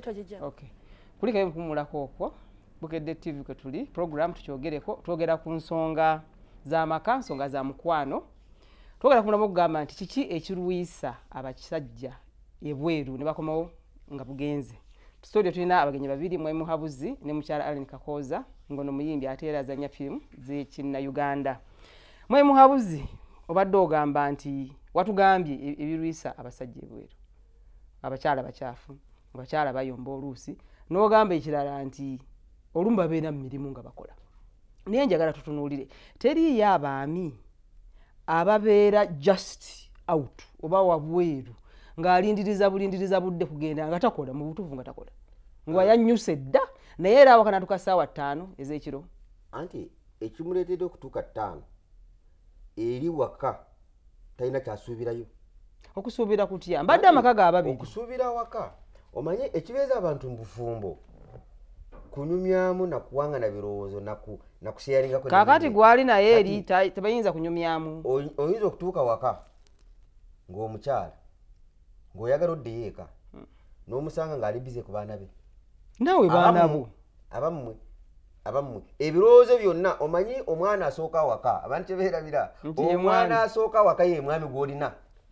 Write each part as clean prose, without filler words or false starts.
tojija. Okay. Kulika mpumulako okwo Bukedde TV kwe tuli program Tukyogereko twogera ku nsonga z'amaka, nsonga za mukwano. Twogera ku mulamo kugamba nti kiki ekirwisa abasajja ebweru ne bakomawo nga bugenze. Studio tulina abagenyi babiri, mwemu Habuzi ne mukyala Annet Kakoza, ngono muyimbi ate era azanya film z'Kinna Uganda. Mwemu Habuzi obadde ogamba nti watugambye ebirwisa abasajja ebweru. Abakyala bakyafu, abakyala bayomba oluusi, n'ogamba ekirala nti olumba babeera mu mirimu nga bakola. Naye njagala tutunuulire, teriyo abaami ababeera just out oba wabweru ng'alindiriza budde kugenda nga takola mu butuufu nga takola. Nga yannyuse dda naye era awaka natuka ssaawa 5 ez'ekiro. Anti ekimuleetedde okutuuka 5 eri waka talina kyasuubirayo. Okusuubira kutya? Mbadde amaka g'ababiri. Okusuubira waka omanye ekibeeza abantu mu bufumbo kunyumyamu na kuwangana birowoozo na kusharinga ko. Kaakati gwali naye eri tebayinza kunyumyamu. Oyinza okutuuka waka ng'omukyala ng'oyagala oddeyo eka n'omusanga ng'ali bize ku baana be. Naawe baana bo. Abammwe ebirowoozo byonna omanyi omwana asooka waka abantu kye beerabira omwana asooka waka ye mwami gw'olina.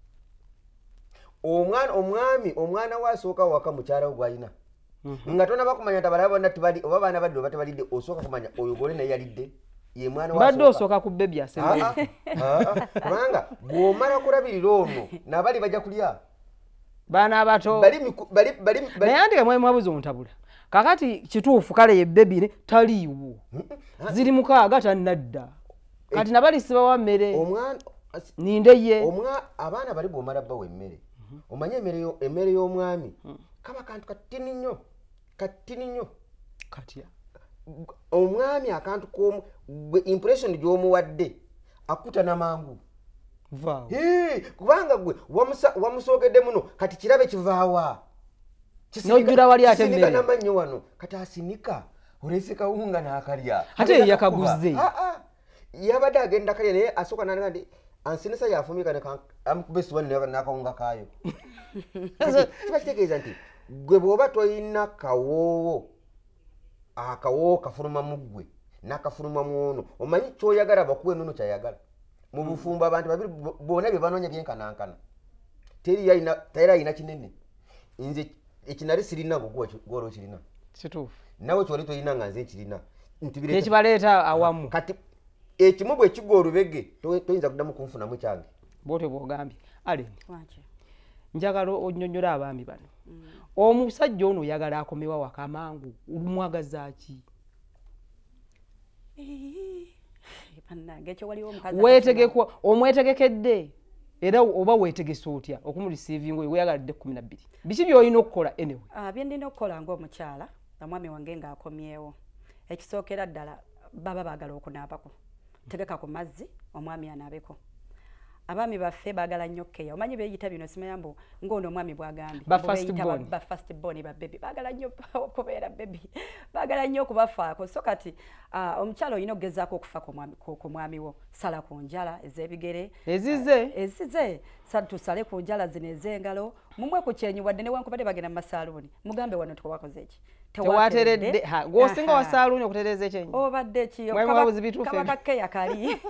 Omwana wa asooka waka mukyala we gw'alina. Nga tona bakumanya tabalaba bonna tibali oba baana badde oba tebalidde osooka kumanya oyo gole naye yalidde ye mwana wa badde osooka ku bebi asembe. Kubanga bw'omala kulabirira ono n'abali bajja kulya baana abato naye andika mwemu Habuzi ontabula. Kakati kituufu kale ye bebi taliiwo ziri mukaaga tannadda kati nabali sibawa mmere ninde ye abaana bali bw'omala bawa emmere omanye emmere y'omwami kaba kantu katini nnyo katya omwami akantu k'omu impression gy'omuwadde akutana mangu kubanga gwe wamusookedde muno kati kirabe kivaawa n'ojjula wali ate emmere n'amannyo wano kati asinika oleese kawunga n'akalya ate yakaguze yabadde agenda kalya naye asooka n'aga nti ansinisa yafumika amukube essuwani n'akawunga kaayo. Kiba kitegeeza nti gwe bw'oba toyina akawoowo kafuluma mu ggwe n'akafuluma mu ono omanyi ky'oyagala bakuwe n'ono kyayagala. Mu bufumbo abantu babiri bonna bye banoonya byenkanankana tayira ayina kinene. Nze ekinali sirina gw'olwo okirina kituufu nawe kyoli toyina nga nze nkirina nekibaleeta awamu. Kati ekimu bwe kigwa olubege toyinza kuddamu kunfunamu kyange bwotyo bw'ogambye. Ale njagala onnyonnyola abaami bano omusajja ono oyagala akomewa waka amangu olumwagaza ki? Omwetegekedde era oba weetegese otya okumulisiivinga oyo weyagalidde 12 biki by'olina okukola anyway? Bye ndina okukola ng'omukyala nga mwami wange ng'akomyewo ekisookera ddala baba baagala okunaabako tegeka ku mazzi omwami anaabeko. Abaami baffe baagala nnyo keya omanyi beeyita bino simayambo ng'ono omwami bw'agambye ba first born ba baby baagala nnyo okubeera baby baagala nnyo okubafaako. So kati omukyala olina okugezaako okufa ku mwami wo. Sala ku njala ez'ebigere ezize tusale ku njala zino ez'engalo mumwe ku kyenyi wadde newankubadde bagenda mu masaaluuni mugambe wano tewakoze ki tewateredde gwosinga wa saaluuni okutereeza ekyenyi obadde kiyo kabaka keya kali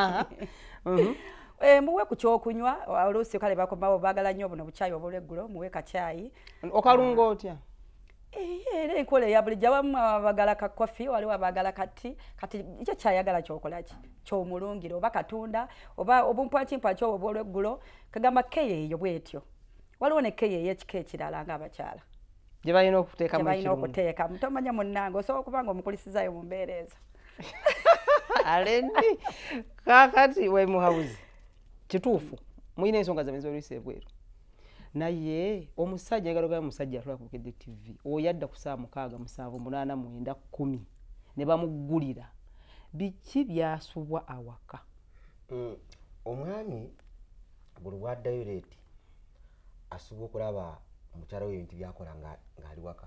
muwe ku kyokunywa oluusi kale bakomawo baagala nnyo buno bukyayi obw'eggulo muwe kacyayi okalunga otya? Era enkola eya bulijjo abamu abagala ka kofi waliwo abagala kati ekyo kyayagala kyokola ki ky'omulungire oba katunda oba obumpwakimpwaki obwo obw'olweggulo kagamba keya eyo bwetyo. Waliwo ne keya ey'ekika ekirala ng'abakyala gye balina okuteeka mutomanya munnange osobola okuba nga omukulisizaayo mu mbeera ezo. Alendi kaakati Mwemu Habuzi kituufu muyina ensonga zammwe z'olwisa ebweru naye omusajja ayagala ogamba omusajja atwala ku Bukedde TV oyadda ku 6:7-8-9-10 ne bamuggulira biki byasubwa awaka? Omwami buli bwaddayo leeti asubwa okulaba omukyala we ebintu byakola ng'ali waka.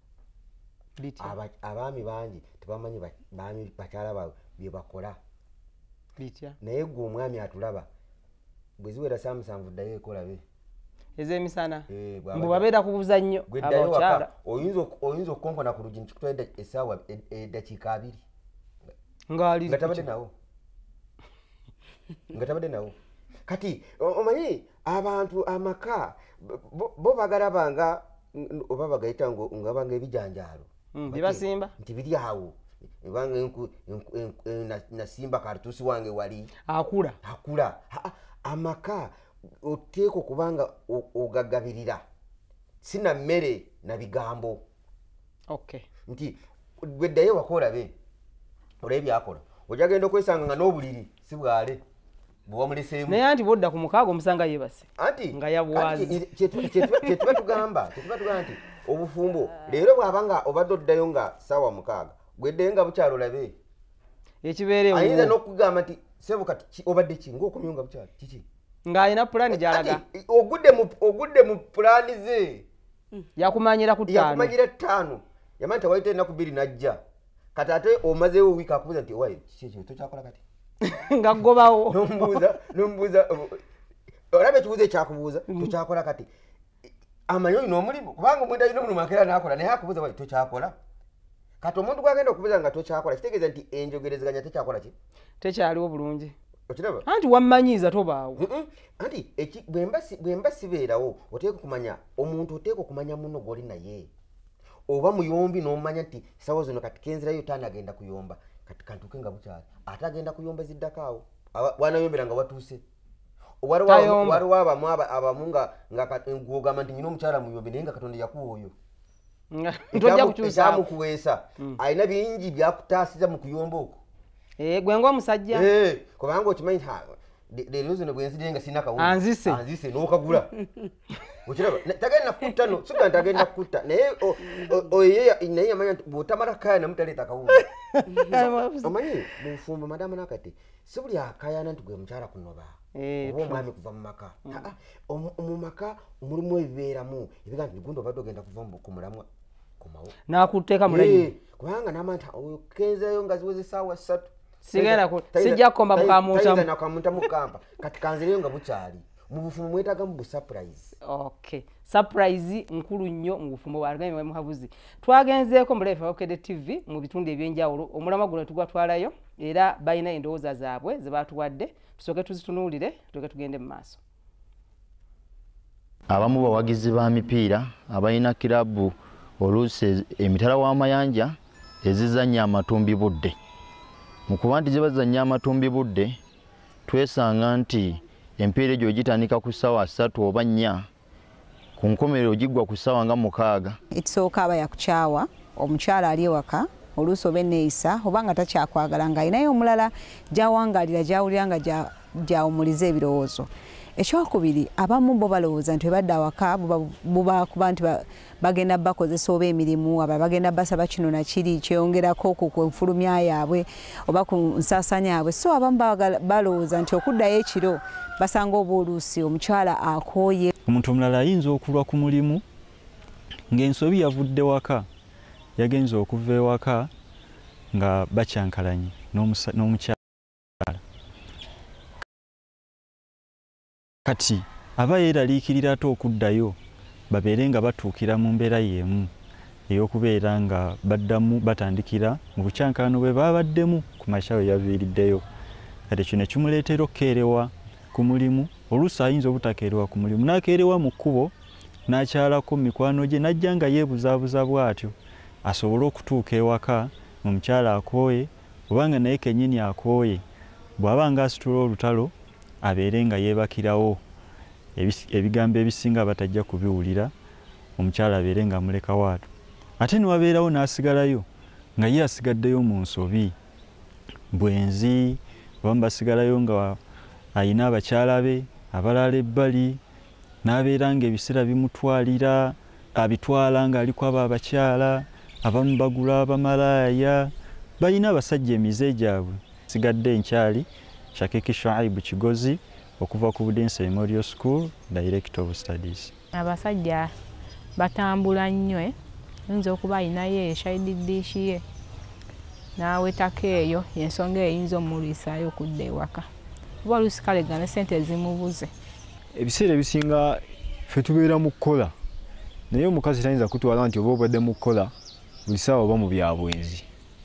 Abaami bangi tebamanyi bakyala baabwe bye bakola naye gwe omwami atulaba bwe ziwera 7 ddayo ekolabe ezemisana mbu babeera kubuuza nnyo abakyala oyinza okukonkona ku lugi nikikutwalidde essaawa eddakiika 2 nga tabadde nawo kati omanyi abantu amaka bo bagalaba nga oba bagayita nga banga ebijanjaalo byebasimba nti biri awo ebanga nasimba kartusi wange wali akula amaka oteeka okubanga ogagabirira sina mmere na bigambo nti gweddayo wakolabe olaba byakola ojagenda okwesanga nga n'obuliri si bwale bwewamuleseemu naye anti bodda ku mukaaga omusanga yebase anti nga yabwazi kyetuba tugamba nti obufumbo leero bw'abanga obadde oddayo nga ssaawa 6 gweddayo nga bukyalo labe ekibeerewo ayinza n'okugamba nti sebo kati obadde ki ng'okomyo nga bukyalo kiki ng'alina pulaani gy'alaga ogudde mu pulaani ze yakumanyira ku 5 yamanyi tewayita ennaku 2 najja kati ate omazeewo wiiki akubuuza nti wayi kiki ekyo tokyakola kati nga ggobawo nomubuuza olaba ekibuuzo ekyakubuuza tokyakola kati amanyi olina omulimu kubanga omuntu alina omulimu akeera n'akola naye akubuuza wayi tokyakola kati omuntu gwagenda okubuuza nga tokyakola kitegeeza nti enjogerezeganya tekyakola ki tekyaliwo bulungi okiraba anti wammanyiiza tobaawo anti bwe mba sibeerawo oteeka okumanya omuntu oteeka okumanya muno gw'oli naye oba muyombi n'omanya nti sawa zino kati kenzirayo tanagenda kuyomba kati kantuke nga bukyali ate agenda kuyomba ziddakaawo wanayombera nga watuuse waliwo abamu ng'ogamba nti nyina omukyala muyombi naye nga katonda yakuwa oyo ekyamukuweesa alina bingi byakutaasiza mu kuyomba okwo gwe ng'omusajja kubanga okimanyi leero zino bwe nzidire nga sirina kawunti anzise n'okagula okiraba tagenda kutta no siga ntagenda kutta naye yamanya nti bw'otamala kayana mutaleeta kawunti omanyi mu bufumbo madamu Nakate si buli akayana nti gwe mukyala kunoba oba omwami kuva mu maka mu maka omulimu ebibeeramu ebiga nti gundi obadde ogenda kuva ku mulamwa komawo n'akuteeka mulayini kubanga namanta okenzayo nga ziweze essaawa 3 sijja kukomba mukamuntamu kampa kati kanzireyo nga bukyali mu bufumbo mwetagamu bu surprise surprise nkulu nnyo mu bufumbo bwagambye muhabuzi twagenzeeko mu live Bukedde TV mu bitundu ebyenjawulo omulamwa guno tugwatwalayo era balina endowooza zaabwe ze baatuwadde tusooke tuzitunuulire tuke tugende mu maaso abamu bawagizi ba mipiira abalina kirabu oluusi emitala w'amayanja ezizannya amatumbi budde mu kuba nti zibazannya amatumbi budde twesanga nti empiira egyo gitandika ku ssaawa 3 oba 4 ku nkomerero giggwa ku ssaawa nga 6 ekisooka aba yakukyawa omukyala ali ewaka oluusi oba enneeyisa oba nga takyakwagala nga alinayo omulala gy'awangalira gy'awulira nga gyawumuliza ebirowoozo ekyokubiri abamu bo balowooza nti webadde awaka buba kuba nti bagenda bakozesa oba emirimu aba bagenda basaba kino nakiri kyeyongerako ku nfulumya yaabwe oba ku nsaasanya yaabwe so abamu balowooza nti okuddayo ekiro basanga oba oluusi omukyala akooye omuntu omulala ayinza okulwa ku mulimu ng'ensobi yavudde waka yagenza okuva ewaka nga bakyankalanye n'omukyala kati aba yeeraliikirira ate okuddayo babeere nga batuukira mu mbeera y'emu ey'okubeera nga baddamu batandikira mu bukyankalano bwe babaddemu ku makya we yaviiriddeyo kati kino kimuleetera okukeerewa ku mulimu oluusi ayinza obutakeerewa ku mulimu n'akeerewa mu kkubo n'akyalako mu mikwano gye n'ajja nga yeebuzaabuza bw'atyo asobole okutuuka ewaka omukyala akooye obanga naye kennyini akooye bw'aba nga asitula olutalo abeere nga yeebakirawo ebigambo ebisinga batajja kubiwulira omukyala abeere nga amulekawo ato ate niwabeerawo n'asigalayo nga ye asigaddeyo mu nsobi bwenzi abamu basigalayo nga ayina abakyala be abalala ebbali n'abeera nga ebiseera bimutwalira abitwala ng'aliko abo abakyala abamu bagula abamalaaya balina abasajja emize gyabwe sigadde enkyali Shakiki Shuaibu Kigozi okuva ku Budense Memorial School Director of Studies. Abasajja batambula nnyo yinza okuba ayinayo eshayididdiishi ye n'awetako eyo ensonga eyinza omulwisaayo okudda ewaka oba oluusi kalegana ssente zimubuze. Ebiseera ebisinga ffe tubeera mu kukola naye omukazi tayinza kutwala nti oba obadde mu kukola buli ssaawa oba mu byabwenzi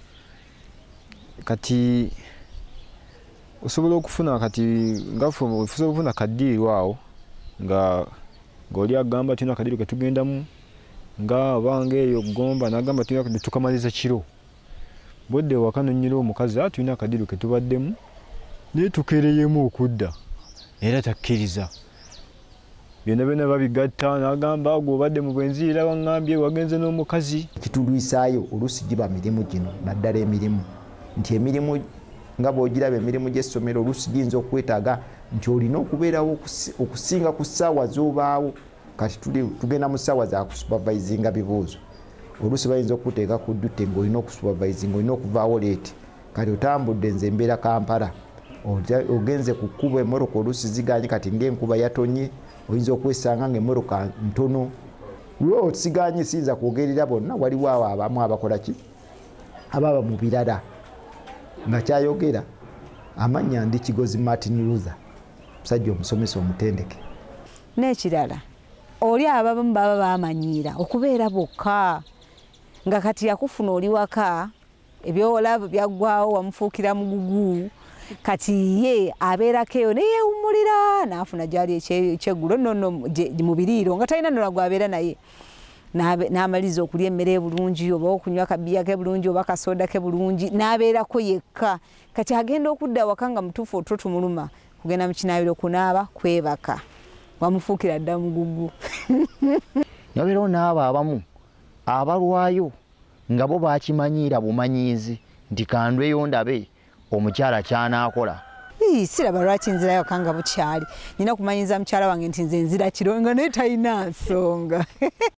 kati osobola okufuna kati osobola okufuna kaddiirwa awo ng'oli agamba tulina akaddiiro ke tugendamu nga abange eyo gomba n'agamba tulina tukamaliza kiro budde waka nonyera omukazi tulina akaddiiro ke tubaddemu naye tukereyemu okudda era takkiriza byonna byonna babigatta n'agamba gw'obadde mu bwenzi era waŋŋambye wagenze n'omukazi kitulwisaayo oluusi giba mirimu gino naddala emirimu nti emirimu nga bw'ogiraba emirimu gy'essomero oluusi giyinza okwetaaga nti olina okubeerawo okusinga ku ssaawa z'obaawo kati tugenda mu ssaawa za kusupervisinga bibuuzo oluusi bayinza okuteeka ku ddute ng'olina okusupervisinga olina okuvaawo leeti kati otambudde nze mbeera Kampala ogenze ku kkubo emmoroka oluusi ziganye kati ng'enkuba yatonye oyinza okwesanga ng'emmoroka ntono osiganye siyinza kwogerera bonna waliwo abo abamu abakola ki ababa mu birala nga kyayogera amannya ndi Kigozi Martin Luther musajja omusomesa omutendeke n'ekirala oli abamu baba bamanyiira okubeera bokka nga kati yakufuna oli waka ebyolabo byaggwawo wamufuukira mugugu kati ye abeerako eyo neyeewummulira n'afuna gyali ekyeggulo nno mu biriiro nga talina nnola gwabeera naye n'amaliza okulya emmere bulungi oba okunywa akabiya ke bulungi oba akasoda ke bulungi n'abeerako yekka kati agenda okudda waka nga mutuufu otwo tumuluma kugenda mu kinaabiro kunaaba kwebaka wamufuukira dda mugugu nabeerawo n'abo abamu abalwayo nga bo bakimanyiira bumanyiizi nti kandweyo ndabe omukyala kyanaakola siraba lwaki nzirayo waka nga bukyali nina kumanyiza mukyala wange nti nze nzira kiro nga naye talina nsonga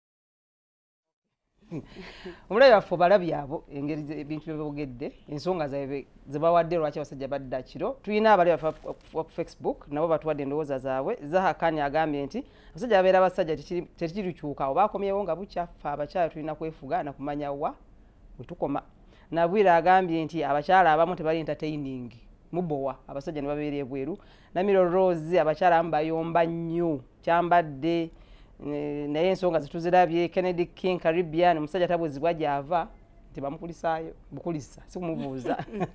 omulabi waffe obalabi abo engeri ebintu byebogedde ensonga zaabwe zebawadde lwaki abasajja badda kiro tulina abali baffe ku Facebook nabo batuwadde endowooza zaabwe Zahakani agambye nti abasajja babeera abasajja tekirikyuka oba akomyewo nga bukyaffe abakyala tulina kwefuga nakumanya wa wetukoma Nabwira agambye nti abakyala abamu tebali entertaining mubowa abasajja ne babeera ebweru Namiro Rose abakyala abamu bayomba nnyo kyambadde naye ensonga zetuzirabye Kennedy King Caribbean omusajja tabwezibwa gyava tebamukulisaayo bukulisa si kumubuuza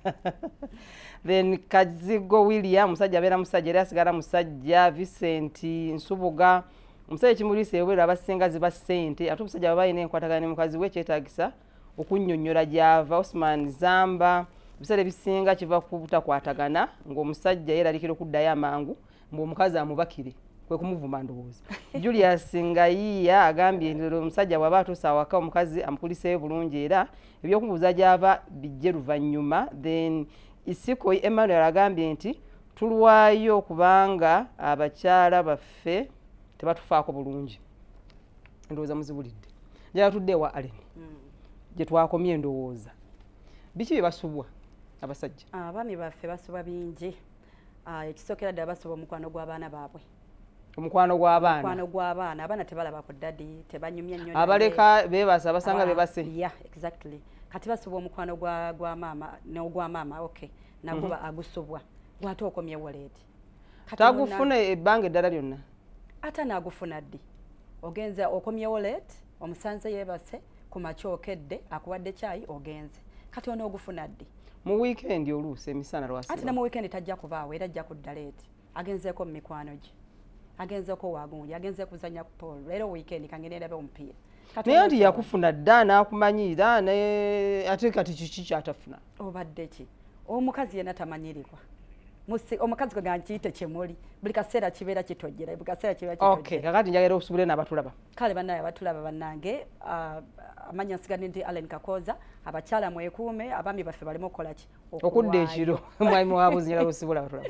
then Kazigo William omusajja abeera musajja era asigala musajja Vincent Nsubuga omusajja kimulisa ebweru abasinga ziba ssente ate omusajja baba alina enkwatagana mukazi we kyetaagisa okunnyonnyola gyava Osman Zamba ebiseera ebisinga kiva ku butakwatagana ng'omusajja yeeralikira okuddayo amangu ng'omukazi amubakire kwe kumuvuma ndowooza Julius Ngayiya agambye nti omusajja bw'aba atuusa awaka omukazi amukuliseeyo bulungi era ebyokumubuuza gy'ava bijje luvannyuma then Isiko Emmanuel agambye nti tulwayo kubanga abakyala baffe tebatufaako bulungi ndowooza muzibulidde njala tudde wa Allen gye twakomye endowooza biki bye basubwa abasajja abaami baffe basubwa bingi ekisookera ddala basubwa omukwano gw'abaana baabwe omukwano gw'abaana abaana tebalaba ku ddadi tebanyumya nnyo abaleka beebasa abasanga bebase exactly kati basubwa omukwano gwa maama n'ogwa maama okay nagwo agusubwa gwate okomye waleti tagufuna ebbanga eddala lyonna ate naagufuna ddi ogenza okomye waleti omusanze yeebase ku makyokedde akuwadde kyayi ogenze kati onoogufuna ddi mu weekend oluusi emisana lwasiba ate ne mu weekend tajja kubaawo era ajja kudda leeti agenzeeko mu mikwano gye agenzeeko waagundi agenze kuzanya ku pool leero weekend kangende ndabe omupiira naye nti yakufuna dda n'akumanyiira ate kati kiki kyatafuna obadde ki omukazi yenna tamanyirikwa omukazi kwega nkiyite kyemuli buli kaseera kibeera kitojjera buli kaseera kibeera kitojjera okay kakati njagala osubule n'abatulaba kale bannaye abatulaba bannange amanya nsigadde nti Allen Kakoza abakyala mwekuume abaami baffe balimo okukola ki okudda ekiro mwami wabuzi njagala osubule abatulaba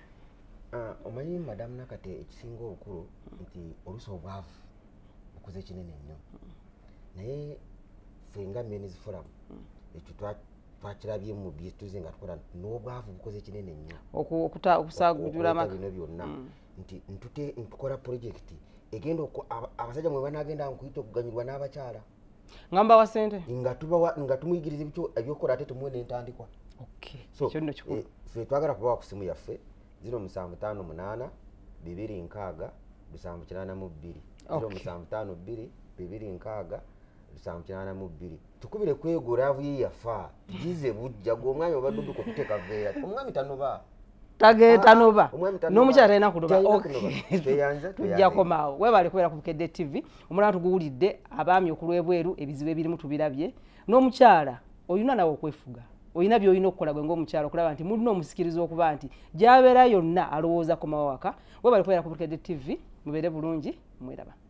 omanyi madamu Nakate ekisinga obukulu nti oluusi obwavu bukoze kinene nnyo naye ffe nga Men's Forum ekyo twakirabye mu byetuze nga tukola n'obwavu bukoze kinene nnyo okusagujula amaka bino byonna nti ntukola projekiti egenda abasajja mwe banagenda nkuyita okuganyirwa n'abakyala ngamba wa sente nga tumuyigiriza ebyokukola ate tumuwe n'entandikwa so ffe twagala kubawa ku simu yaffe 0758 226 782 0752 226 782 tukubire kwegura avuye yafa gize bujja go omwami obadde ko kuteka veya omwami tanoba tanoba n'omukyala talina kunoba tujja komaawo webale kubera ku Bukedde TV omulala tuguwulidde abaami okulwebweru ebizibu ebirimu tubirabye n'omukyala oyina nawe okwefuga oyina by'olina okukola gwe ng'omukyala okulaba nti mulina omusikiriza okuba nti gy'abeera yonna alowooza komaawo waka webale kubera ku Bukedde TV mubeere bulungi mweraba